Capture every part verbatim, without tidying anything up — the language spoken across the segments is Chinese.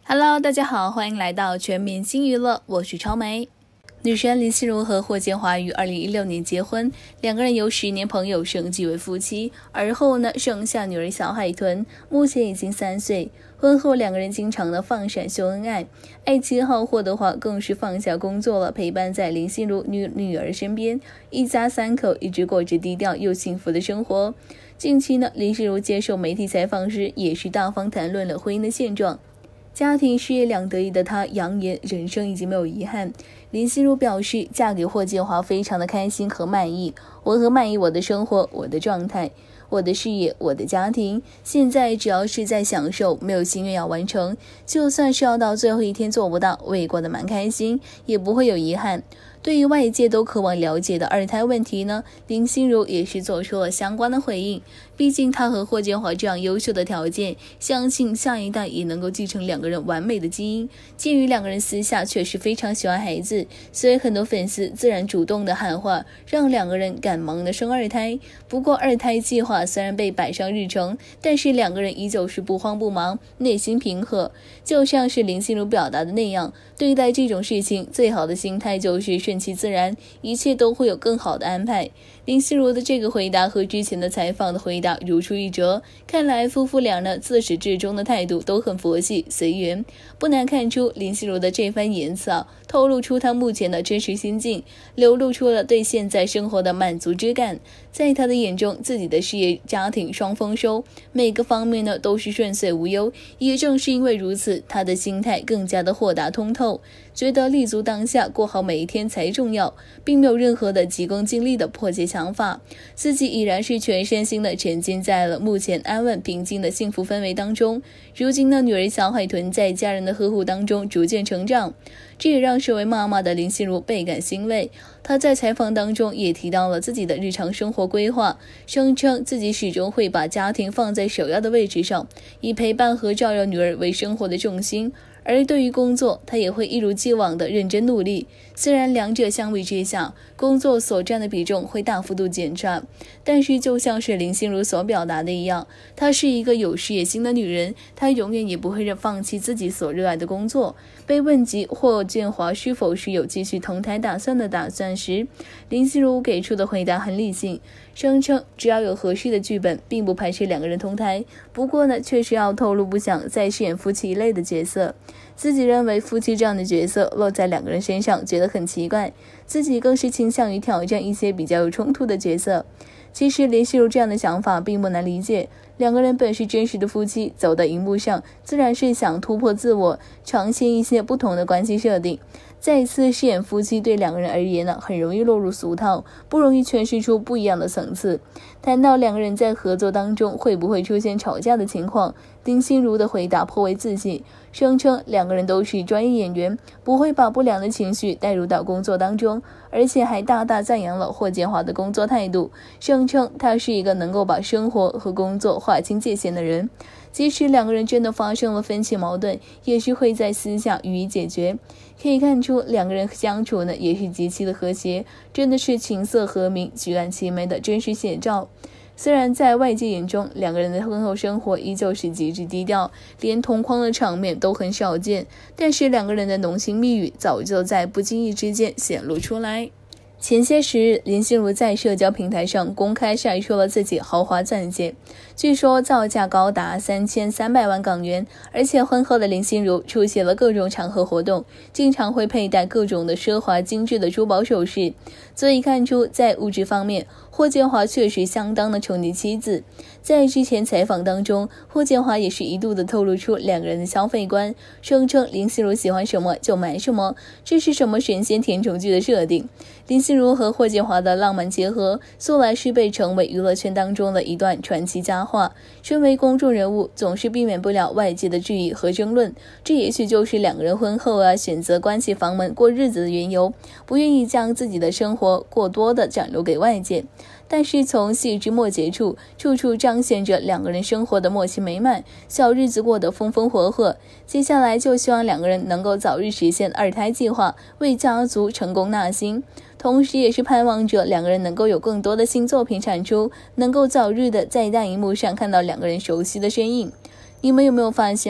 Hello， 大家好，欢迎来到全民新娱乐，我是超梅。女神林心如和霍建华于二零一六年结婚，两个人由十年朋友升级为夫妻，而后呢生下女儿小海豚，目前已经三岁。婚后两个人经常的放闪秀恩爱，爱妻号霍德华更是放下工作了，陪伴在林心如女女儿身边，一家三口一直过着低调又幸福的生活。近期呢，林心如接受媒体采访时，也是大方谈论了婚姻的现状。家庭事业两得意的她扬言人生已经没有遗憾。林心如表示，嫁给霍建华非常的开心和满意，我很满意我的生活，我的状态，我的事业，我的家庭，现在只要是在享受，没有心愿要完成，就算是要到最后一天做不到，我也过得蛮开心，也不会有遗憾。对于外界都渴望了解的二胎问题呢，林心如也是做出了相关的回应。毕竟她和霍建华这样优秀的条件，相信下一代也能够继承两个人完美的基因。鉴于两个人私下确实非常喜欢孩子，所以很多粉丝自然主动的喊话，让两个人赶忙的生二胎。不过二胎计划虽然被摆上日程，但是两个人依旧是不慌不忙，内心平和。就像是林心如表达的那样，对待这种事情最好的心态就是顺其自然，一切都会有更好的安排。林心如的这个回答和之前的采访的回答如出一辙，看来夫妇俩呢自始至终的态度都很佛系随缘。不难看出，林心如的这番言辞啊，透露出她目前的真实心境，流露出了对现在生活的满足之感。在她的眼中，自己的事业家庭双丰收，每个方面呢都是顺遂无忧。也正是因为如此，她的心态更加的豁达通透，觉得立足当下，过好每一天才重要，并没有任何的急功近利的迫切想法。自己已然是全身心的沉浸在了目前安稳平静的幸福氛围当中。如今的女儿小海豚在家人的呵护当中逐渐成长，这也让身为妈妈的林心如倍感欣慰。她在采访当中也提到了自己的日常生活规划，声称自己始终会把家庭放在首要的位置上，以陪伴和照料女儿为生活的重心。而对于工作，他也会一如既往的认真努力。虽然两者相比之下，工作所占的比重会大幅度减差，但是就像是林心如所表达的一样，她是一个有事业心的女人，她永远也不会放弃自己所热爱的工作。被问及霍建华是否是有继续同台打算的打算时，林心如给出的回答很理性，声称只要有合适的剧本，并不排斥两个人同台。不过呢，确实要透露不想再饰演夫妻一类的角色。自己认为夫妻这样的角色落在两个人身上觉得很奇怪，自己更是倾向于挑战一些比较有冲突的角色。其实林心如这样的想法并不难理解，两个人本是真实的夫妻，走到荧幕上自然是想突破自我，尝鲜一些不同的关系设定。再次饰演夫妻对两个人而言呢，很容易落入俗套，不容易诠释出不一样的层次。谈到两个人在合作当中会不会出现吵架的情况，林心如的回答颇为自信，声称两个人都是专业演员，不会把不良的情绪带入到工作当中，而且还大大赞扬了霍建华的工作态度，声称他是一个能够把生活和工作划清界限的人。即使两个人真的发生了分歧矛盾，也是会在私下予以解决。可以看出两个人相处呢也是极其的和谐，真的是琴瑟和鸣，举案齐眉的真实写照。虽然在外界眼中，两个人的婚后生活依旧是极致低调，连同框的场面都很少见，但是两个人的浓情蜜语早就在不经意之间显露出来。前些时日，林心如在社交平台上公开晒出了自己豪华钻戒，据说造价高达三千三百万港元，而且婚后的林心如出席了各种场合活动，经常会佩戴各种的奢华精致的珠宝首饰，所以看出在物质方面，霍建华确实相当的宠溺妻子。在之前采访当中，霍建华也是一度的透露出两个人的消费观，声称林心如喜欢什么就买什么，这是什么神仙甜宠剧的设定。林心如和霍建华的浪漫结合，素来是被成为娱乐圈当中的一段传奇佳话。身为公众人物，总是避免不了外界的质疑和争论，这也许就是两个人婚后啊选择关起房门过日子的缘由，不愿意将自己的生活过多的展露给外界。但是从细枝末节处，处处彰显着两个人生活的默契美满，小日子过得风风火火。接下来就希望两个人能够早日实现二胎计划，为家族成功纳新。同时也是盼望着两个人能够有更多的新作品产出，能够早日的在大荧幕上看到两个人熟悉的身影。你们有没有发现啊，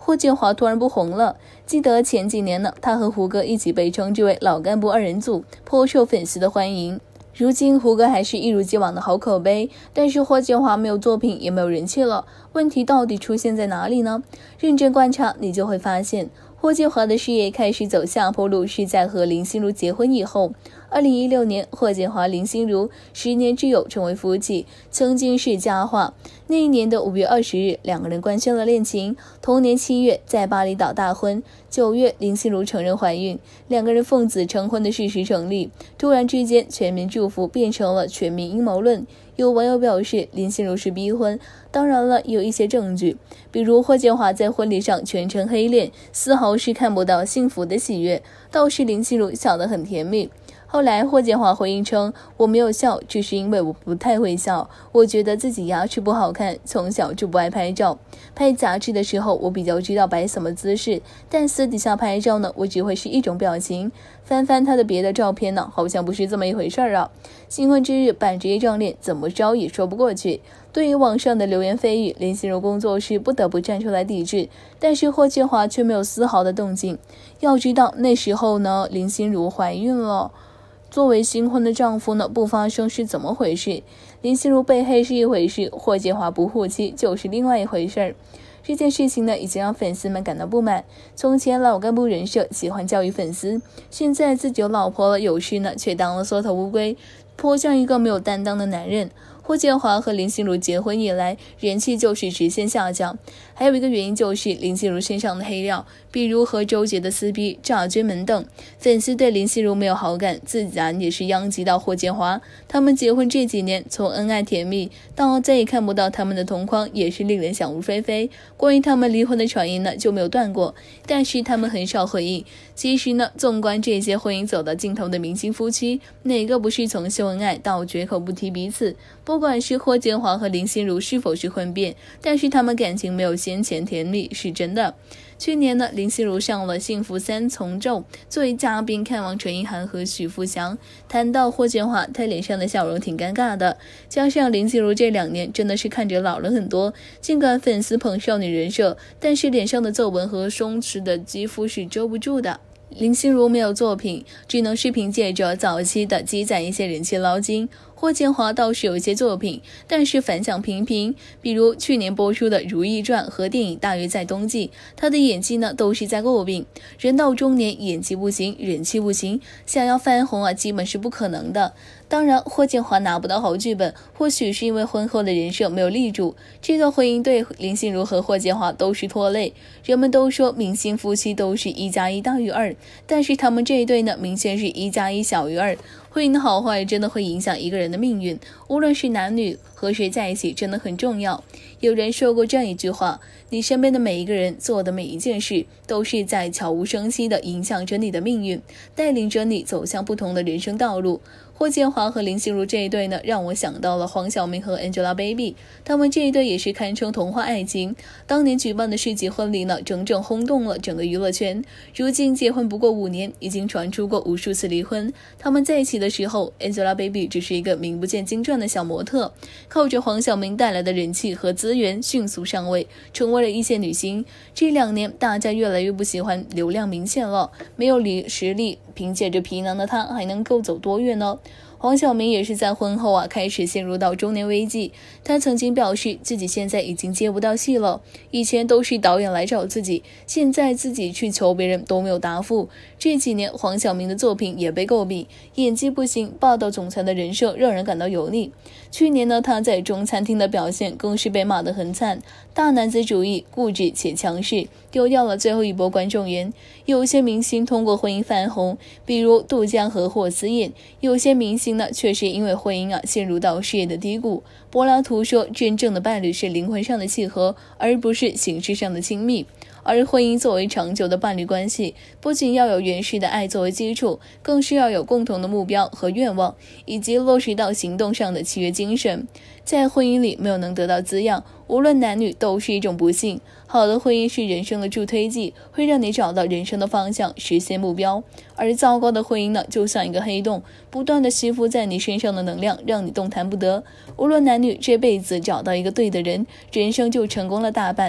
霍建华突然不红了。记得前几年呢，他和胡歌一起被称之为老干部二人组，颇受粉丝的欢迎。如今胡歌还是一如既往的好口碑，但是霍建华没有作品，也没有人气了。问题到底出现在哪里呢？认真观察，你就会发现，霍建华的事业开始走下坡路是在和林心如结婚以后。二零一六年，霍建华、林心如十年之友成为夫妻，曾经是佳话。那一年的五月二十日，两个人官宣了恋情。同年七月，在巴厘岛大婚。九月，林心如承认怀孕，两个人奉子成婚的事实成立。突然之间，全民祝福变成了全民阴谋论。有网友表示，林心如是逼婚。当然了，有一些证据，比如霍建华在婚礼上全程黑脸，丝毫是看不到幸福的喜悦，倒是林心如笑得很甜蜜。后来霍建华回应称，我没有笑，只是因为我不太会笑，我觉得自己牙齿不好看，从小就不爱拍照。拍杂志的时候我比较知道摆什么姿势，但私底下拍照呢，我只会是一种表情。翻翻他的别的照片呢，好像不是这么一回事儿啊。新婚之日板着一张脸，怎么着也说不过去。对于网上的流言蜚语，林心如工作室不得不站出来抵制，但是霍建华却没有丝毫的动静。要知道那时候呢，林心如怀孕了。作为新婚的丈夫呢，不发声是怎么回事？林心如被黑是一回事，霍建华不护妻就是另外一回事儿。这件事情呢，已经让粉丝们感到不满。从前老干部人设喜欢教育粉丝，现在自己有老婆了，有事呢却当了缩头乌龟，颇像一个没有担当的男人。霍建华和林心如结婚以来，人气就是直线下降。还有一个原因就是林心如身上的黑料，比如和周杰的撕逼、炸军门等，粉丝对林心如没有好感，自然也是殃及到霍建华。他们结婚这几年，从恩爱甜蜜到再也看不到他们的同框，也是令人想入非非。关于他们离婚的传言呢，就没有断过，但是他们很少回应。其实呢，纵观这些婚姻走到尽头的明星夫妻，哪个不是从秀恩爱到绝口不提彼此？不管是霍建华和林心如是否是婚变，但是他们感情没有先前甜蜜是真的。去年呢，林心如上了《幸福三重奏》作为嘉宾看望陈意涵和许富祥，谈到霍建华，他脸上的笑容挺尴尬的。加上林心如这两年真的是看着老了很多，尽管粉丝捧少女人设，但是脸上的皱纹和松弛的肌肤是遮不住的。林心如没有作品，只能是凭借着早期的积攒一些人气捞金。霍建华倒是有一些作品，但是反响平平，比如去年播出的《如懿传》和电影《大约在冬季》，他的演技呢都是在诟病。人到中年，演技不行，人气不行，想要翻红啊，基本是不可能的。当然，霍建华拿不到好剧本，或许是因为婚后的人设没有立住。这段婚姻对林心如和霍建华都是拖累。人们都说明星夫妻都是一加一大于二，但是他们这一对呢，明显是一加一小于二。婚姻的好坏真的会影响一个人的命运，无论是男女，和谁在一起真的很重要。有人说过这样一句话，你身边的每一个人做的每一件事，都是在悄无声息地影响着你的命运，带领着你走向不同的人生道路。霍建华和林心如这一对呢，让我想到了黄晓明和 Angelababy， 他们这一对也是堪称童话爱情。当年举办的世纪婚礼呢，整整轰动了整个娱乐圈。如今结婚不过五年，已经传出过无数次离婚。他们在一起的时候 ，Angelababy 只是一个名不见经传的小模特，靠着黄晓明带来的人气和资源，迅速上位，成为了一线女星。这两年，大家越来越不喜欢流量明显了，没有实实力，凭借着皮囊的他，还能够走多远呢？黄晓明也是在婚后啊，开始陷入到中年危机。他曾经表示自己现在已经接不到戏了，以前都是导演来找自己，现在自己去求别人都没有答复。这几年黄晓明的作品也被诟病，演技不行，霸道总裁的人设让人感到油腻。去年呢，他在中餐厅的表现更是被骂得很惨，大男子主义，固执且强势，丢掉了最后一波观众缘。有些明星通过婚姻翻红，比如杜江和霍思燕；有些明星呢，却是因为婚姻啊陷入到事业的低谷。柏拉图说，真正的伴侣是灵魂上的契合，而不是形式上的亲密。而婚姻作为长久的伴侣关系，不仅要有原始的爱作为基础，更是要有共同的目标和愿望，以及落实到行动上的契约精神。在婚姻里没有能得到滋养，无论男女都是一种不幸。好的婚姻是人生的助推剂，会让你找到人生的方向，实现目标。而糟糕的婚姻呢，就像一个黑洞，不断的吸附在你身上的能量，让你动弹不得。无论男女，这辈子找到一个对的人，人生就成功了大半。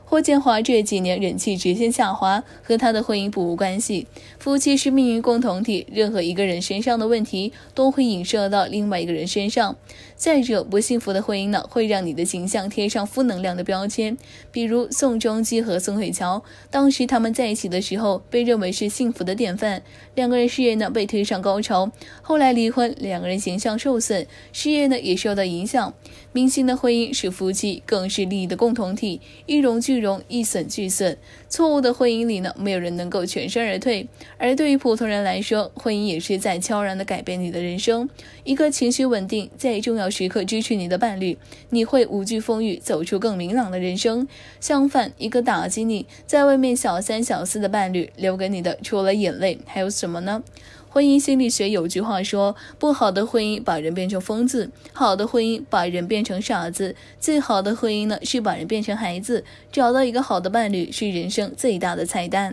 霍建华这几年人气直线下滑，和他的婚姻不无关系。夫妻是命运共同体，任何一个人身上的问题都会影射到另外一个人身上。再者，不幸福的婚姻呢，会让你的形象贴上负能量的标签。比如宋仲基和宋慧乔，当时他们在一起的时候，被认为是幸福的典范，两个人事业呢被推上高潮。后来离婚，两个人形象受损，事业呢也受到影响。明星的婚姻是夫妻，更是利益的共同体，一荣俱荣，一损俱损。错误的婚姻里呢，没有人能够全身而退。而对于普通人来说，婚姻也是在悄然地改变你的人生。一个情绪稳定，在重要时刻支持你的伴侣，你会无惧风雨，走出更明朗的人生。相反，一个打击你，在外面小三小四的伴侣，留给你的除了眼泪还有什么呢？婚姻心理学有句话说，不好的婚姻把人变成疯子，好的婚姻把人变成傻子，最好的婚姻呢是把人变成孩子。找到一个好的伴侣是人生最大的彩蛋。